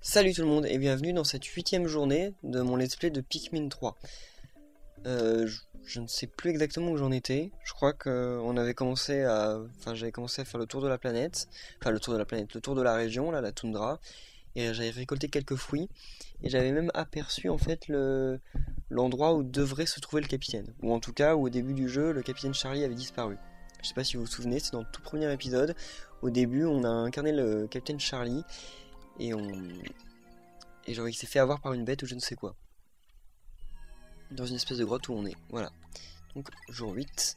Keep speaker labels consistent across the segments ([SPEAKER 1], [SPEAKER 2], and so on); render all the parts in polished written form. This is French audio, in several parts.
[SPEAKER 1] Salut tout le monde et bienvenue dans cette 8ème journée de mon let's play de Pikmin 3. Je ne sais plus exactement où j'en étais. Je crois que j'avais commencé à faire le tour de la planète. Enfin le tour de la planète, le tour de la région, là, la toundra. Et j'avais récolté quelques fruits. Et j'avais même aperçu en fait l'endroit où devrait se trouver le capitaine. Ou en tout cas où au début du jeu, le capitaine Charlie avait disparu. Je sais pas si vous vous souvenez, c'est dans le tout premier épisode. Au début, on a incarné le capitaine Charlie. Et genre il s'est fait avoir par une bête ou je ne sais quoi. Dans une espèce de grotte où on est. Voilà. Donc jour 8.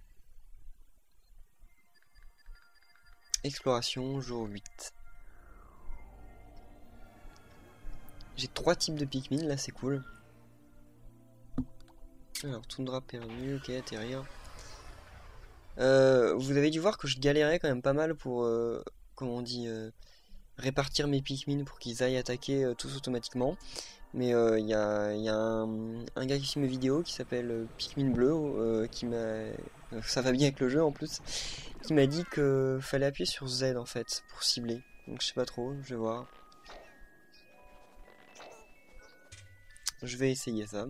[SPEAKER 1] Exploration, jour 8. J'ai 3 types de Pikmin, là c'est cool. Alors, toundra perdu, ok, atterrir. Vous avez dû voir que je galérais quand même pas mal pour, comment on dit, répartir mes Pikmin pour qu'ils aillent attaquer tous automatiquement. Mais y a un gars qui filme mes vidéos qui s'appelle Pikmin Bleu, qui m'a... ça va bien avec le jeu en plus, qui m'a dit que fallait appuyer sur Z en fait pour cibler. Donc je sais pas trop, je vais voir. Je vais essayer ça.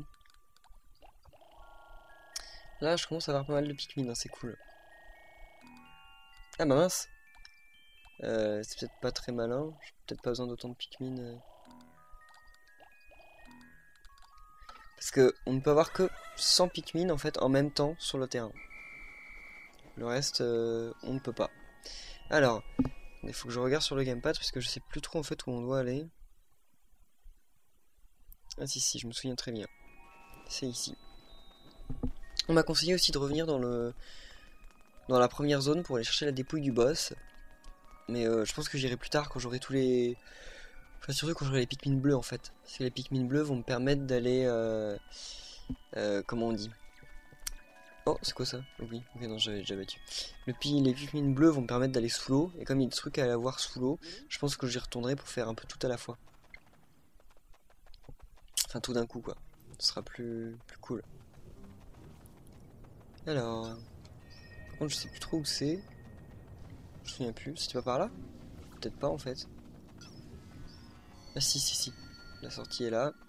[SPEAKER 1] Là je commence à avoir pas mal de Pikmin, hein, c'est cool. Ah bah mince, c'est peut-être pas très malin, j'ai peut-être pas besoin d'autant de Pikmin. Parce que on ne peut avoir que 100 Pikmin en fait en même temps sur le terrain. Le reste, on ne peut pas. Alors, il faut que je regarde sur le gamepad parce que je sais plus trop en fait où on doit aller. Ah si, je me souviens très bien. C'est ici. On m'a conseillé aussi de revenir dans la première zone pour aller chercher la dépouille du boss. Mais je pense que j'irai plus tard quand j'aurai tous les... Enfin surtout quand j'aurai les Pikmin bleus en fait. Parce que les Pikmin bleus vont me permettre d'aller... comment on dit? Oh, c'est quoi ça? Oui, ok, non, j'avais déjà battu. Les Pikmin bleus vont me permettre d'aller sous l'eau. Et comme il y a des trucs à avoir sous l'eau, je pense que j'y retournerai pour faire un peu tout à la fois. Enfin, tout d'un coup, quoi. Ce sera plus cool. Alors... Par contre, je sais plus trop où c'est. Je me souviens plus. C'était pas par là? Peut-être pas, en fait. Ah si. La sortie est là.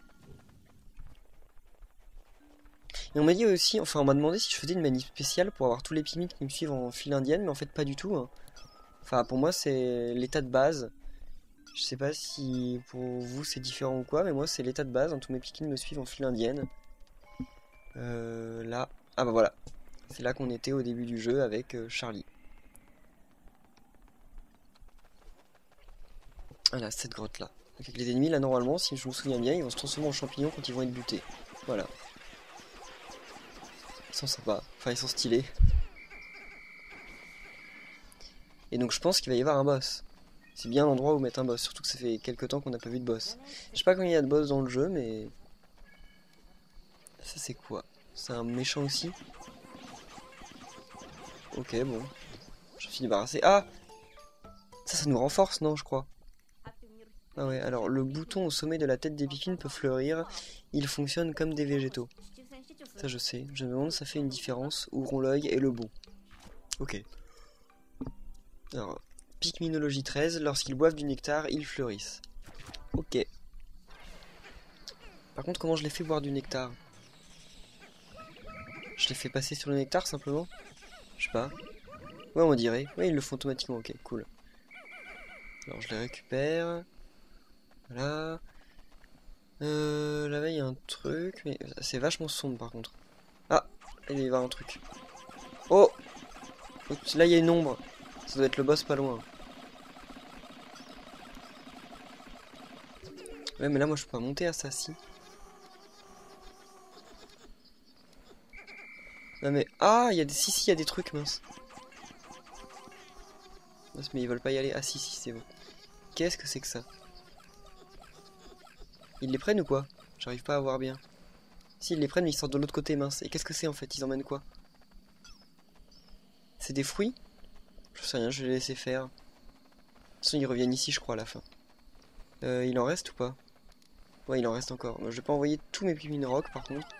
[SPEAKER 1] Et on m'a dit aussi... Enfin, on m'a demandé si je faisais une manip spéciale pour avoir tous les Pikmin qui me suivent en file indienne. Mais en fait, pas du tout, hein. Enfin, pour moi, c'est l'état de base. Je sais pas si pour vous c'est différent ou quoi, mais moi c'est l'état de base, hein, tous mes Pikmin me suivent en file indienne. Là, ah bah voilà, c'est là qu'on était au début du jeu avec Charlie. Voilà, cette grotte là. Donc avec les ennemis là normalement, si je me souviens bien, ils vont se transformer en champignons quand ils vont être butés. Voilà. Ils sont sympas, enfin ils sont stylés. Et donc je pense qu'il va y avoir un boss. C'est bien l'endroit où mettre un boss, surtout que ça fait quelques temps qu'on n'a pas vu de boss. Je sais pas quand il y a de boss dans le jeu, mais... Ça c'est quoi? C'est un méchant aussi? Ok, bon. Je me suis débarrassé. Ah! Ça nous renforce, non, je crois. Ah ouais, alors le bouton au sommet de la tête des Pikmin peut fleurir. Il fonctionne comme des végétaux. Ça je sais. Je me demande si ça fait une différence. Ouvrons l'œil et le bon. Ok. Alors, Pikminologie 13, lorsqu'ils boivent du nectar, ils fleurissent. Ok. Par contre, comment je les fais boire du nectar? Je les fais passer sur le nectar simplement? Je sais pas. Ouais, on dirait. Ouais, ils le font automatiquement. Ok, cool. Alors, je les récupère. Voilà. Là-bas, il y a un truc, mais c'est vachement sombre par contre. Ah, il va y avoir un truc. Oh! Là, il y a une ombre. Ça doit être le boss pas loin. Ouais, mais là, moi, je peux pas monter à ça, si. Non, mais... Ah, il y a des... Si, il y a des trucs, mince. Mince, mais ils veulent pas y aller. Ah, si, c'est bon. Qu'est-ce que c'est que ça? Ils les prennent ou quoi? J'arrive pas à voir bien. Si, ils les prennent, mais ils sortent de l'autre côté, mince. Et qu'est-ce que c'est, en fait? Ils emmènent quoi? C'est des fruits? Je sais rien, je vais les laisser faire. De toute façon, ils reviennent ici, je crois, à la fin. Il en reste ou pas? Ouais, il en reste encore. Je vais pas envoyer tous mes Pikmin rock, par contre.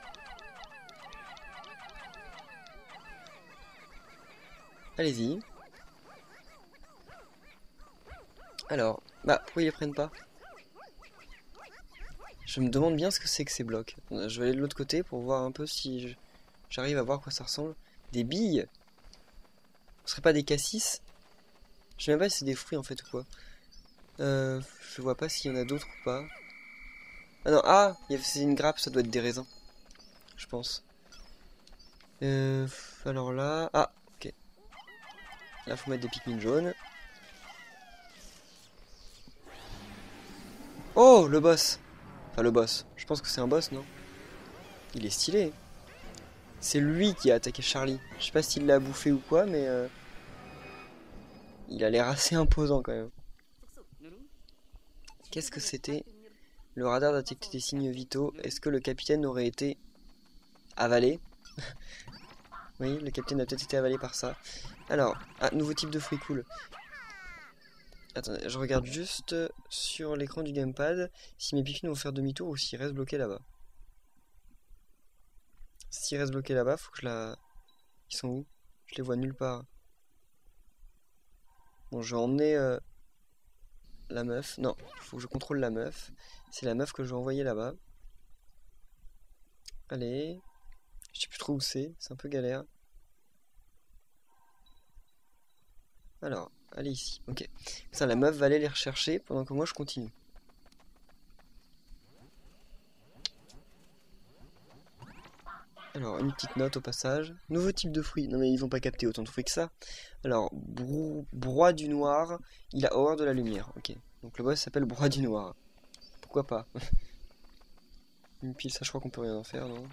[SPEAKER 1] Allez-y. Alors, bah, pourquoi ils les prennent pas? Je me demande bien ce que c'est que ces blocs. Je vais aller de l'autre côté pour voir un peu si j'arrive à voir à quoi ça ressemble. Des billes? Ce serait pas des cassis? Je sais même pas si c'est des fruits en fait ou quoi. Je vois pas s'il y en a d'autres ou pas. Ah non, ah! C'est une grappe, ça doit être des raisins. Je pense. Alors là... Ah, ok. Là, faut mettre des Pikmin jaunes. Oh, le boss! Enfin, le boss. Je pense que c'est un boss, non? Il est stylé. C'est lui qui a attaqué Charlie. Je sais pas s'il l'a bouffé ou quoi, mais... il a l'air assez imposant quand même. Qu'est-ce que c'était? Le radar détectait des signes vitaux. Est-ce que le capitaine aurait été avalé? Oui, le capitaine a peut-être été avalé par ça. Alors, ah, nouveau type de fruit cool. Attendez, je regarde juste sur l'écran du gamepad si mes Pikmin vont faire demi-tour ou s'ils restent bloqués là-bas. S'ils restent bloqués là-bas, faut que je la... Ils sont où? Je les vois nulle part. Bon, je vais emmener la meuf. Non, faut que je contrôle la meuf. C'est la meuf que je vais envoyer là-bas. Allez. Je sais plus trop où c'est un peu galère. Alors, allez ici, ok. Ça, la meuf va aller les rechercher pendant que moi je continue. Alors, une petite note au passage. Nouveau type de fruit. Non mais ils vont pas capter autant de fruits que ça. Alors, broie du noir. Il a horreur de la lumière. Ok. Donc le boss s'appelle broie du noir. Pourquoi pas? Une pile, ça je crois qu'on peut rien en faire, non?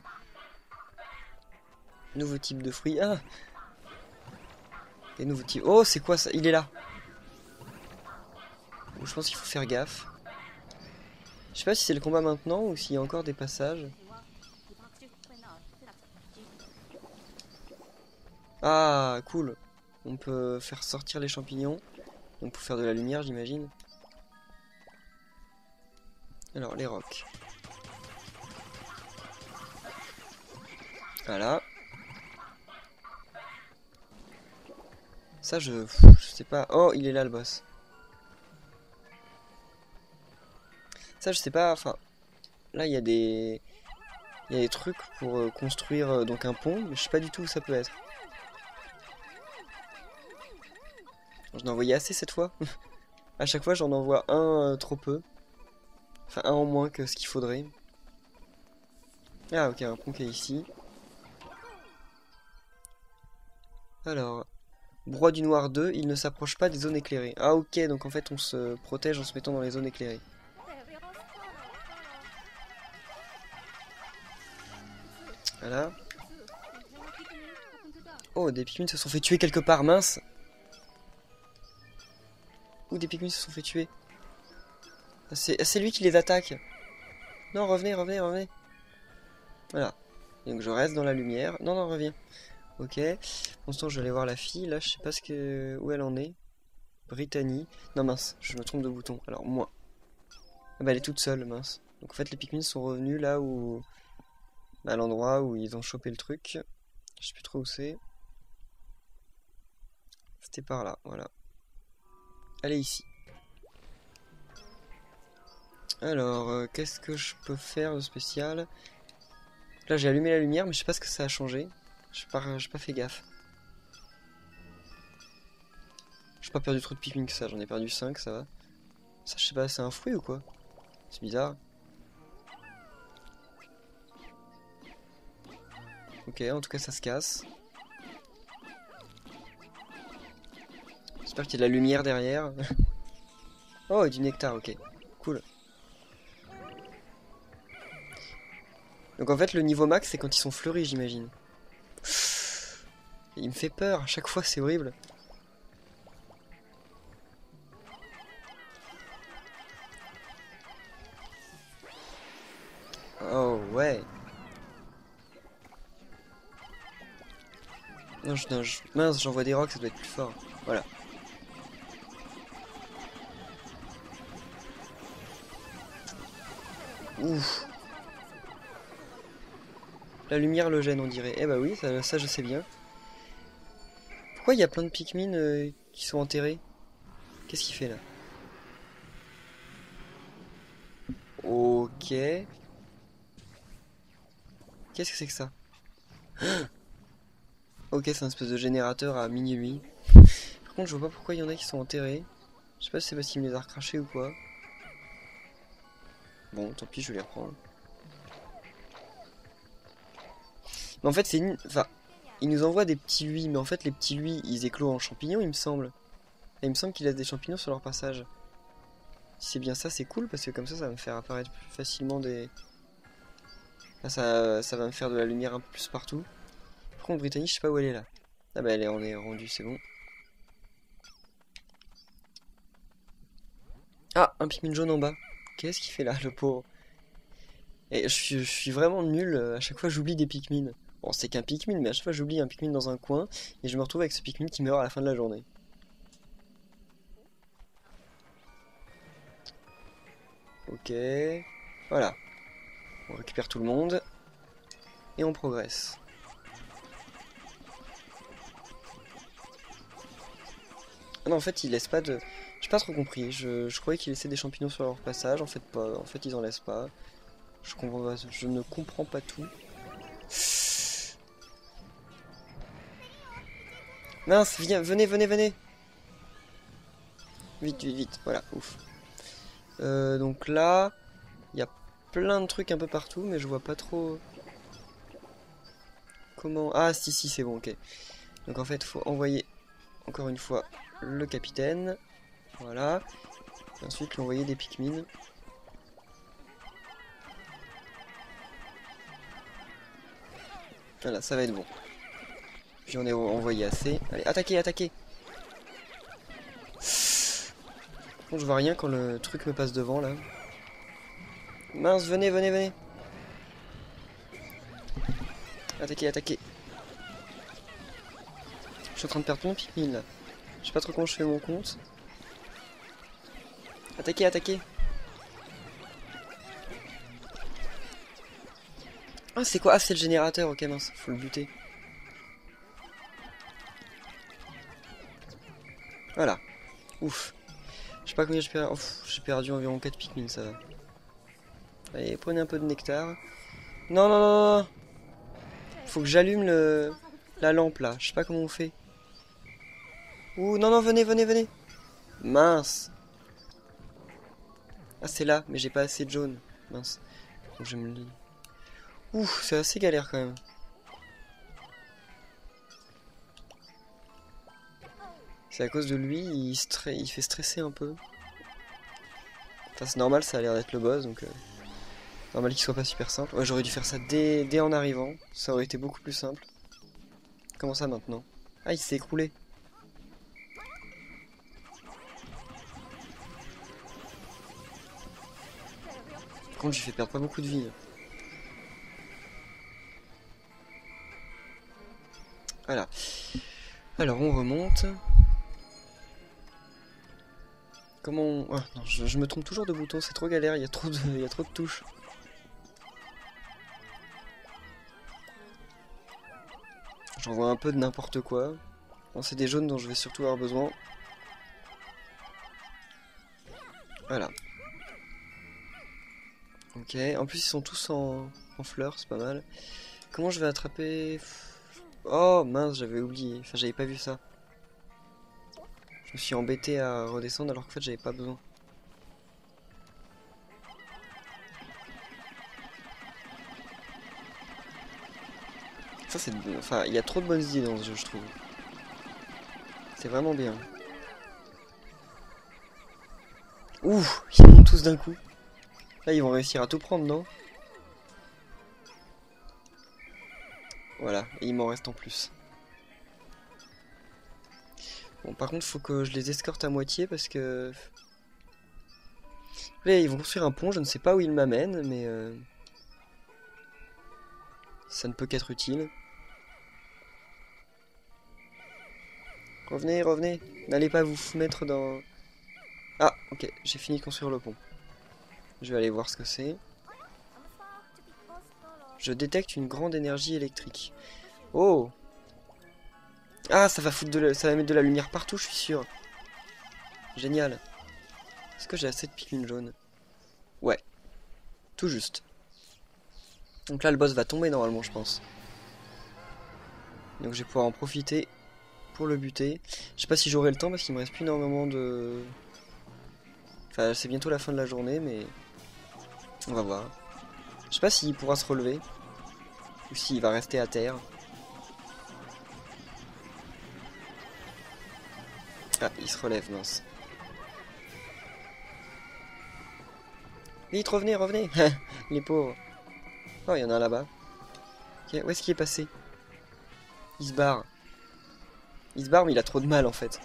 [SPEAKER 1] Nouveau type de fruit. Ah! Et nouveau type. Oh, c'est quoi ça? Il est là. Je pense qu'il faut faire gaffe. Je sais pas si c'est le combat maintenant ou s'il y a encore des passages. Ah, cool. On peut faire sortir les champignons. Donc pour faire de la lumière, j'imagine. Alors, les rocs. Voilà. Ça, je sais pas. Oh, il est là, le boss. Ça, je sais pas. Enfin, là, il y a des... Il y a des trucs pour construire donc un pont, mais je sais pas du tout où ça peut être. J'en ai envoyé assez cette fois. À chaque fois, j'en envoie un trop peu. Enfin, un en moins que ce qu'il faudrait. Ah, ok, un pont qui est ici. Alors, broie du noir 2, il ne s'approche pas des zones éclairées. Ah, ok, donc en fait, on se protège en se mettant dans les zones éclairées. Voilà. Oh, des Pikmin se sont fait tuer quelque part, mince. Où des Pikmin se sont fait tuer? C'est lui qui les attaque. Non, revenez, revenez, revenez. Voilà. Donc je reste dans la lumière. Non, non, reviens. Ok. Pour l'instant, je vais aller voir la fille. Là, je sais pas où elle en est. Brittany. Non, mince, je me trompe de bouton. Alors, moi. Ah bah, elle est toute seule, mince. Donc en fait, les Pikmin sont revenus là où... à l'endroit où ils ont chopé le truc. Je sais plus trop où c'est. C'était par là, voilà. Elle est ici. Alors, qu'est-ce que je peux faire de spécial? Là, j'ai allumé la lumière, mais je sais pas ce que ça a changé. J'ai pas fait gaffe. J'ai pas perdu trop de Pikmin que ça, j'en ai perdu 5, ça va. Ça, je sais pas, c'est un fruit ou quoi? C'est bizarre. Ok, en tout cas, ça se casse. J'espère qu'il y a de la lumière derrière. Oh, et du nectar, ok. Cool. Donc en fait, le niveau max, c'est quand ils sont fleuris, j'imagine. Il me fait peur, à chaque fois, c'est horrible. Oh, ouais. Non, mince, j'envoie des rocs, ça doit être plus fort. Voilà. Ouf. La lumière le gêne, on dirait. Eh bah oui, ça je sais bien. Pourquoi il y a plein de Pikmin qui sont enterrés? Qu'est-ce qu'il fait là? Ok. Ok. Qu'est-ce que c'est que ça? Ok, c'est un espèce de générateur à minuit. Par contre, je vois pas pourquoi il y en a qui sont enterrés. Je sais pas si c'est parce qu'il me les a recrachés ou quoi. Bon, tant pis, je vais les reprendre. Mais en fait, c'est une... Enfin, il nous envoie des petits lui, mais en fait, les petits lui, ils éclosent en champignons, il me semble. Et il me semble qu'ils laissent des champignons sur leur passage. Si c'est bien ça, c'est cool, parce que comme ça va me faire apparaître plus facilement des... Enfin, ça va me faire de la lumière un peu plus partout. Par contre, Brittany, je sais pas où elle est là. Ah bah, on est rendu, c'est bon. Ah, un Pikmin jaune en bas. Qu'est-ce qu'il fait là, le pauvre? Et je suis vraiment nul, à chaque fois j'oublie des Pikmin. Bon, c'est qu'un Pikmin, mais à chaque fois j'oublie un Pikmin dans un coin, et je me retrouve avec ce Pikmin qui meurt à la fin de la journée. Ok, voilà. On récupère tout le monde, et on progresse. Ah non, en fait, ils laissent pas de... J'ai pas trop compris, je croyais qu'ils laissaient des champignons sur leur passage, en fait pas, en fait ils en laissent pas. Je ne comprends pas tout. Mince, viens, venez. Vite, voilà, ouf. Donc là, il y a plein de trucs un peu partout, mais je vois pas trop comment... Ah, si, c'est bon, ok. Donc en fait, il faut envoyer, encore une fois, le capitaine. Voilà. Et ensuite, lui envoyer des Pikmin. Voilà, ça va être bon. J'en ai envoyé assez. Allez, attaquez. Bon, je vois rien quand le truc me passe devant, là. Mince, venez. Attaquez. Je suis en train de perdre mon Pikmin, là. Je sais pas trop comment je fais mon compte. Attaquez. Ah, c'est quoi? Ah, c'est le générateur. Ok, mince, faut le buter. Voilà. Ouf. Je sais pas combien j'ai perdu. Ouf, j'ai perdu environ 4 Pikmin, ça va. Allez, prenez un peu de nectar. Non. Faut que j'allume la lampe, là. Je sais pas comment on fait. Ouh, non, venez. Mince. Ah, c'est là, mais j'ai pas assez de jaune. Mince. Donc je me lis. Ouh, c'est assez galère quand même. C'est à cause de lui, il fait stresser un peu. Enfin, c'est normal, ça a l'air d'être le boss, donc... normal qu'il soit pas super simple. Ouais, j'aurais dû faire ça dès en arrivant. Ça aurait été beaucoup plus simple. Comment ça maintenant? Ah, il s'est écroulé. Par contre, j'ai fait perdre pas beaucoup de vie. Voilà. Alors, on remonte. Comment on... Ah, non, je me trompe toujours de bouton, c'est trop galère, il y a trop de touches. J'envoie un peu de n'importe quoi. Bon, c'est des jaunes dont je vais surtout avoir besoin. Voilà. Ok, en plus ils sont tous en fleurs, c'est pas mal. Comment je vais attraper... Oh mince, j'avais oublié, enfin j'avais pas vu ça. Je me suis embêté à redescendre alors qu'en fait j'avais pas besoin. Ça c'est... Enfin, il y a trop de bonnes idées dans ce jeu, je trouve. C'est vraiment bien. Ouh, ils montent tous d'un coup. Là ils vont réussir à tout prendre, non? Voilà, et il m'en reste en plus. Bon, par contre, faut que je les escorte à moitié parce que... Là, ils vont construire un pont, je ne sais pas où ils m'amènent, mais... ça ne peut qu'être utile. Revenez. N'allez pas vous mettre dans... Ah, ok, j'ai fini de construire le pont. Je vais aller voir ce que c'est. Je détecte une grande énergie électrique. Oh! Ah, ça va ça va mettre de la lumière partout, je suis sûr. Génial. Est-ce que j'ai assez de Pikmin jaune? Ouais. Tout juste. Donc là, le boss va tomber normalement, je pense. Donc je vais pouvoir en profiter pour le buter. Je sais pas si j'aurai le temps parce qu'il me reste plus énormément de... Enfin, c'est bientôt la fin de la journée, mais... On va voir. Je sais pas s'il pourra se relever. Ou s'il va rester à terre. Ah, il se relève, mince. Vite, revenez, revenez. Les pauvres. Oh, il y en a un là-bas. Ok, où est-ce qu'il est passé? Il se barre. Il se barre, mais il a trop de mal, en fait.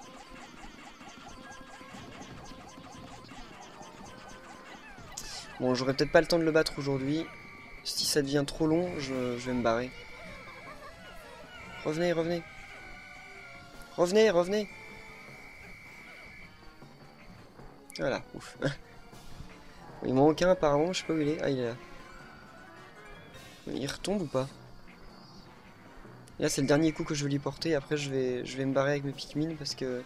[SPEAKER 1] Bon, j'aurai peut-être pas le temps de le battre aujourd'hui. Si ça devient trop long, je vais me barrer. Revenez, revenez. Revenez, revenez. Voilà, ouf. Il m'en manque un apparemment, je sais pas où il est. Ah, il est là. Il retombe ou pas? Et là, c'est le dernier coup que je vais lui porter. Après, je vais me barrer avec mes Pikmin parce que...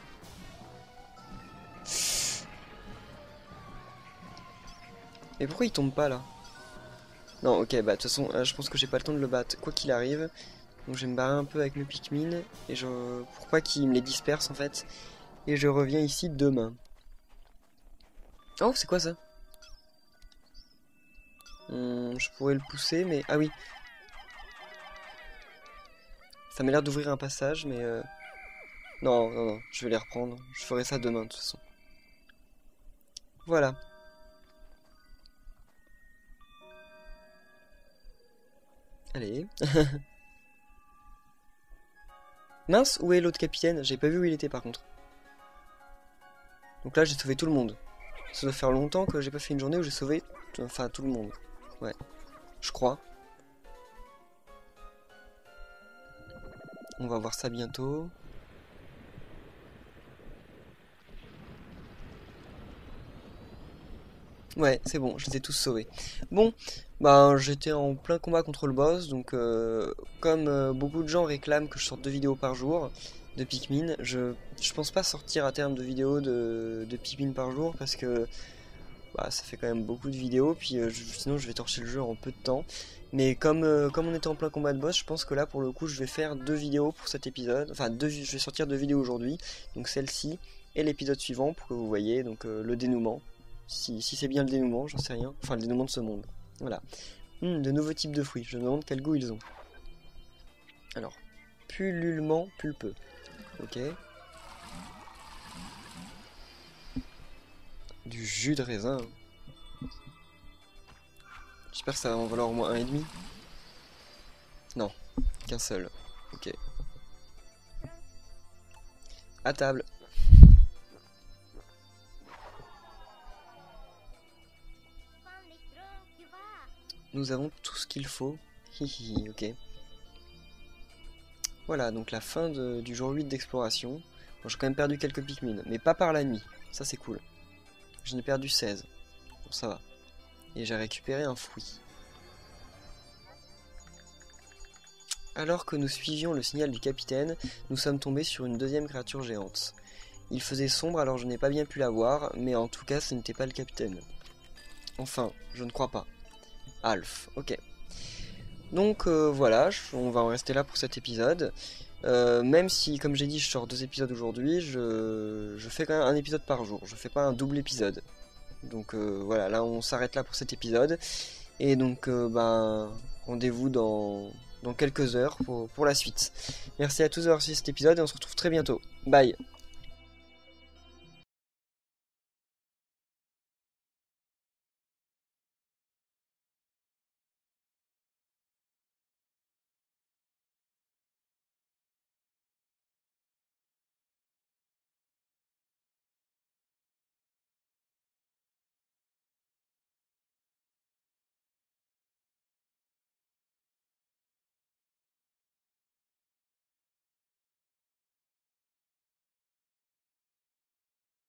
[SPEAKER 1] Mais pourquoi il tombe pas là? Non, ok, bah de toute façon, je pense que j'ai pas le temps de le battre, quoi qu'il arrive. Donc je vais me barrer un peu avec mes Pikmin. Et je... Pour pas qu'il me les disperse en fait. Et je reviens ici demain. Oh, c'est quoi ça? Je pourrais le pousser, mais... Ah oui. Ça m'a l'air d'ouvrir un passage, mais... Non, non, non, je vais les reprendre. Je ferai ça demain, de toute façon. Voilà. Allez. Mince, où est l'autre capitaine? J'ai pas vu où il était, par contre. Donc là, j'ai sauvé tout le monde. Ça doit faire longtemps que j'ai pas fait une journée où j'ai sauvé... Enfin, tout le monde. Ouais. Je crois. On va voir ça bientôt. Ouais, c'est bon, je les ai tous sauvés. Bon, bah j'étais en plein combat contre le boss, donc comme beaucoup de gens réclament que je sorte 2 vidéos par jour de Pikmin, je pense pas sortir à terme de vidéos de Pikmin par jour parce que bah, ça fait quand même beaucoup de vidéos, puis sinon je vais torcher le jeu en peu de temps. Mais comme on était en plein combat de boss, je pense que là pour le coup je vais faire 2 vidéos pour cet épisode, enfin je vais sortir 2 vidéos aujourd'hui, donc celle-ci et l'épisode suivant pour que vous voyez donc le dénouement. Si c'est bien le dénouement, j'en sais rien. Enfin, le dénouement de ce monde. Voilà. De nouveaux types de fruits. Je me demande quel goût ils ont. Alors, pullulement pulpeux. Ok. Du jus de raisin. J'espère que ça va en valoir au moins 1,5. Non, qu'un seul. Ok. À table. Nous avons tout ce qu'il faut. Hihi, ok. Voilà, donc la fin du jour 8 d'exploration. Bon, j'ai quand même perdu quelques Pikmin, mais pas par la nuit. Ça, c'est cool. J'en ai perdu 16. Bon, ça va. Et j'ai récupéré un fruit. Alors que nous suivions le signal du capitaine, nous sommes tombés sur une deuxième créature géante. Il faisait sombre alors je n'ai pas bien pu la voir, mais en tout cas ce n'était pas le capitaine. Enfin, je ne crois pas. Alf, ok. Donc voilà, on va en rester là pour cet épisode. Même si, comme j'ai dit, je sors 2 épisodes aujourd'hui, je fais quand même un épisode par jour. Je fais pas un double épisode. Donc voilà, là on s'arrête là pour cet épisode. Et donc ben, rendez-vous dans quelques heures pour la suite. Merci à tous d'avoir suivi cet épisode et on se retrouve très bientôt. Bye!